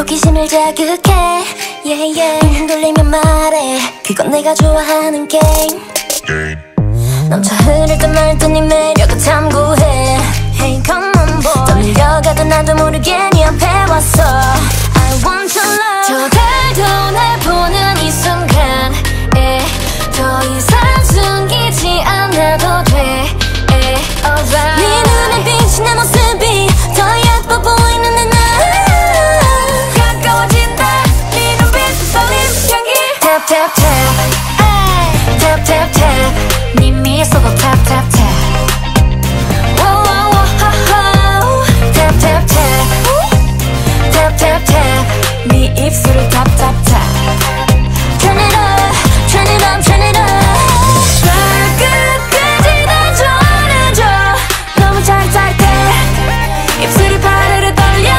호기심을 자극해 yeah, yeah. 흔들리면 말해 그건 내가 좋아하는 게임 넘쳐 흐르던 말든 네 매력을 탐구해 Hey come on boy 더 밀려가도 나도 모르게 네 앞에 왔어 I want your love 저들도 날 보는 이 순간에 더 이상 숨기지 않아도 돼 Alright 네 눈에 비친 내 모습이 더 예뻐 보이는 내 날 가까워진다 네 눈빛 떨림 향기 Tap tap tap Tap tap tap 네 미소도 tap tap tap Wow wow wow Tap tap tap Tap tap tap 네 입술을 tap tap tap Turn it up, turn it up, turn it up 끝까지 다 전해줘 너무 짜릿해 입술이 파르르 떨려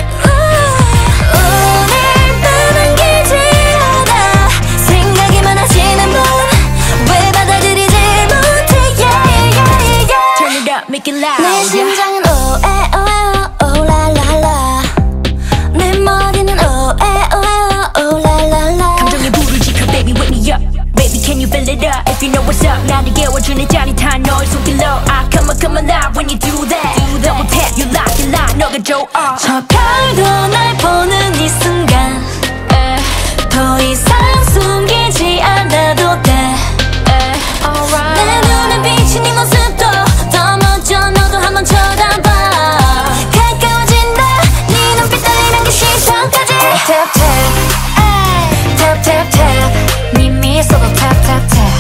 오늘 밤은 길지않아 생각이 많아지는 밤 왜 받아들이지 못해 yeah, yeah, yeah. Turn it up, make it loud 내 심장은 오에 오에 오라라라 내 머리는 오에 오에 오라라라 감정의 불을 지펴 baby wake me up Baby can you feel it up if you know what's up 나를 깨워주는 짜릿한 너의 손길로 I come on live when you do that Double tap you lock 너가 좋아 저 별도 날 보는 이 순간 더 이상 숨기지 않아도 돼 Alright 내 눈에 비친 이 모습도 더 멋져 너도 한번 쳐다봐 가까워진다 네 눈빛 떨리는 그 시선까지 Tap tap Tap tap tap 네 미소도 tap tap tap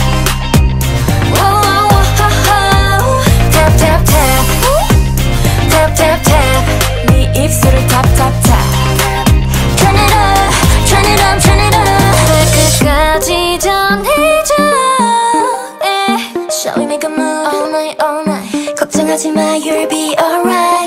Tap tap tap Tap tap tap 네 입술을 tap tap tap Turn it up, turn it up, turn it up 끝까지 전해줘 yeah. Shall we make a move all night, all night 걱정하지 마, you'll be alright